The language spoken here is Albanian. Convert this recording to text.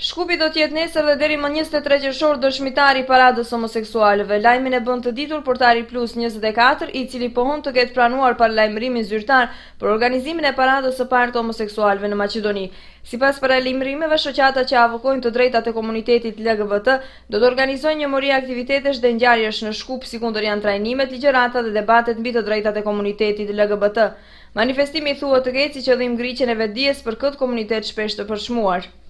Shkupi do t'jetë nesër dhe deri më 23 qershor dëshmitari i paradës homoseksualëve. Lajmin e bën të ditur Portali Plus 24, i cili pohon të ketë pranuar paralajmërimin zyrtar për organizimin e paradës së parë të homoseksualëve në Maqedoni. Sipas paralajmërimeve, shoqata që avokojnë të drejtat e komunitetit LGBT do të organizojnë një mori aktivitetesh dhe ngjarjesh në Shkup, sikundër janë trajnimet, ligjërata dhe debatet mbi të drejtat e komunitetit LGBT. Manifestimi thuhet të ketë si qëllim ngriqjen e vetdijes për këtë komunitet shpesh të përçmuar.